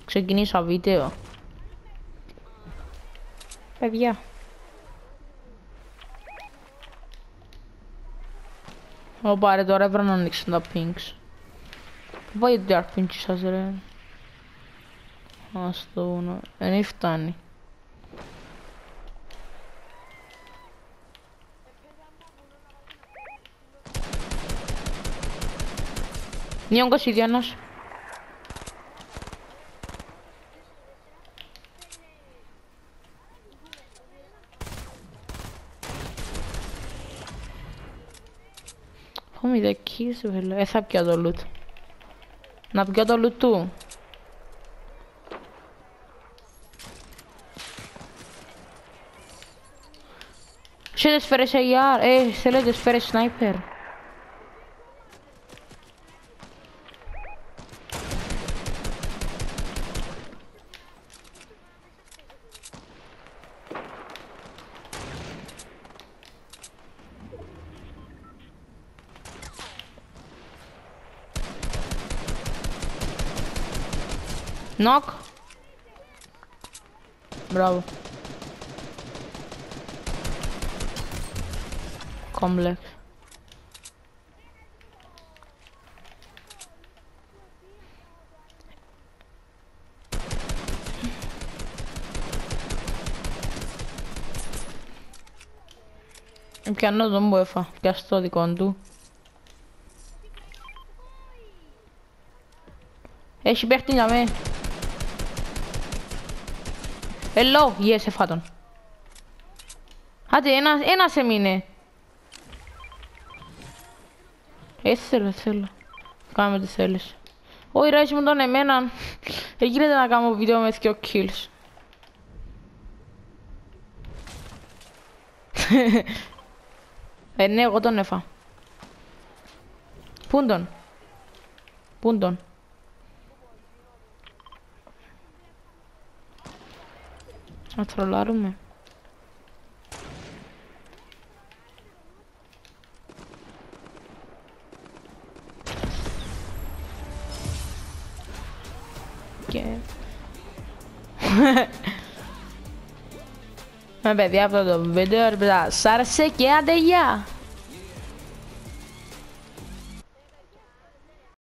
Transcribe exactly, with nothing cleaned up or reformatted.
ξεκινήσω βίντεο. Παιδιά. Ω πάρε τώρα έπρεπε να ανοίξουν τα pinks. Πού πάει το dark pinky σας ρε. Ας το βουνό. Δεν φτάνει. Νιόγκο Ιδιάνος. Έχουμε δεκείς βέλε. Ε, θα πιω το loot. Να πιω το loot του. Σε δεν σφαίρες έι αρ. Ε, θέλω δεν σφαίρες sniper. Knock. Μπράβο. Complex. Πιάνω τον μπουέφα, πιάσω το δικό του. Έχει παίχτη για με. Hello, yes, εφάτον. Άντε, ένας, ένας έμεινε. Έτσι θέλω, θέλω. Κάμε τι θέλεις. Όχι ρε, μου τον εμέναν. Δεν γίνεται να κάνω βίντεο με δύο kills. Ε, ναι, εγώ τον έφα. Πούν τον. Πούν τον. Να τρολάρουμε. Και... Με παιδιά, αυτό το βίντεο σας άρεσε και άντε γεια!